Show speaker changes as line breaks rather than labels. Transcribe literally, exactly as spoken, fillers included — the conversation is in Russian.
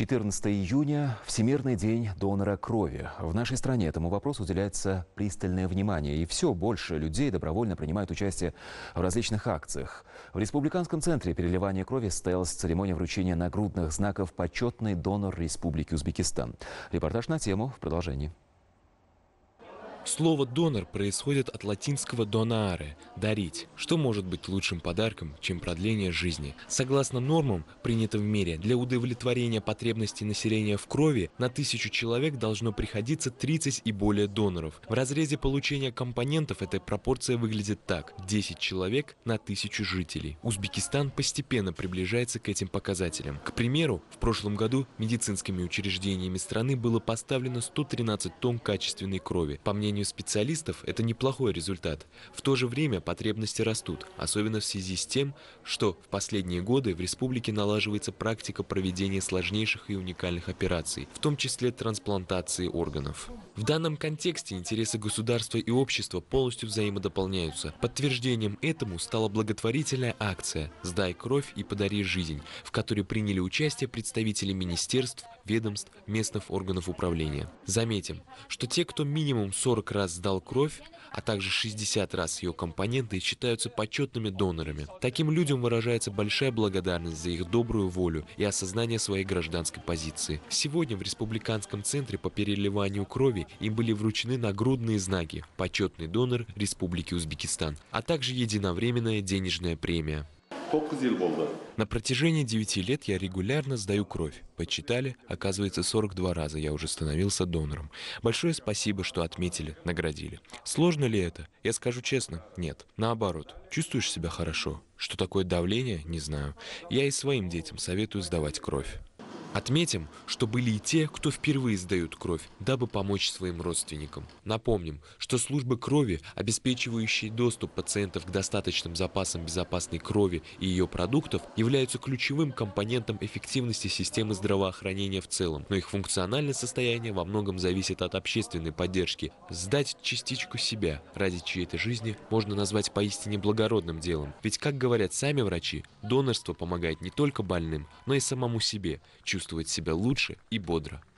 четырнадцатое июня – Всемирный день донора крови. В нашей стране этому вопросу уделяется пристальное внимание. И все больше людей добровольно принимают участие в различных акциях. В Республиканском центре переливания крови состоялась церемония вручения нагрудных знаков «Почетный донор Республики Узбекистан». Репортаж на тему в продолжении.
Слово «донор» происходит от латинского «donare» – «дарить». Что может быть лучшим подарком, чем продление жизни? Согласно нормам, принятым в мире, для удовлетворения потребностей населения в крови на тысячу человек должно приходиться тридцать и более доноров. В разрезе получения компонентов эта пропорция выглядит так – десять человек на тысячу жителей. Узбекистан постепенно приближается к этим показателям. К примеру, в прошлом году медицинскими учреждениями страны было поставлено сто тринадцать тонн качественной крови. По мнению По мнению специалистов, это неплохой результат. В то же время потребности растут, особенно в связи с тем, что в последние годы в республике налаживается практика проведения сложнейших и уникальных операций, в том числе трансплантации органов. В данном контексте интересы государства и общества полностью взаимодополняются. Подтверждением этому стала благотворительная акция «Сдай кровь и подари жизнь», в которой приняли участие представители министерств, ведомств, местных органов управления. Заметим, что те, кто минимум сорок раз сдал кровь, а также шестьдесят раз ее компоненты, считаются почетными донорами. Таким людям выражается большая благодарность за их добрую волю и осознание своей гражданской позиции. Сегодня в Республиканском центре по переливанию крови им были вручены нагрудные знаки «Почетный донор Республики Узбекистан», а также единовременная денежная премия. На протяжении девяти лет я регулярно сдаю кровь. Подсчитали, оказывается, сорок два раза я уже становился донором. Большое спасибо, что отметили, наградили. Сложно ли это? Я скажу честно, нет. Наоборот, чувствуешь себя хорошо. Что такое давление, не знаю. Я и своим детям советую сдавать кровь. Отметим, что были и те, кто впервые сдают кровь, дабы помочь своим родственникам. Напомним, что службы крови, обеспечивающие доступ пациентов к достаточным запасам безопасной крови и ее продуктов, являются ключевым компонентом эффективности системы здравоохранения в целом, но их функциональное состояние во многом зависит от общественной поддержки. Сдать частичку себя ради чьей-то жизни можно назвать поистине благородным делом. Ведь, как говорят сами врачи, донорство помогает не только больным, но и самому себе чувствовать себя лучше и бодро.